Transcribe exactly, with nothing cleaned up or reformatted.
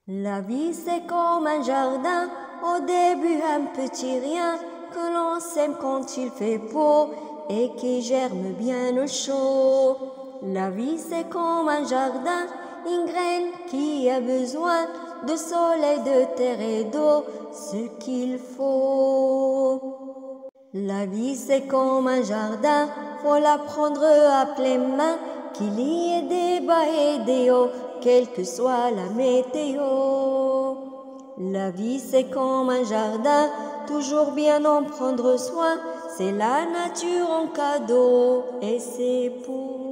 La vie c'est comme un jardin, au début un petit rien, que l'on sème quand il fait beau et qui germe bien au chaud. La vie c'est comme un jardin, une graine qui a besoin de soleil, de terre et d'eau, ce qu'il faut. La vie c'est comme un jardin, faut la prendre à pleine main, qu'il y ait des bas et des hauts, quelle que soit la météo. La vie c'est comme un jardin, toujours bien en prendre soin, c'est la nature en cadeau et c'est pour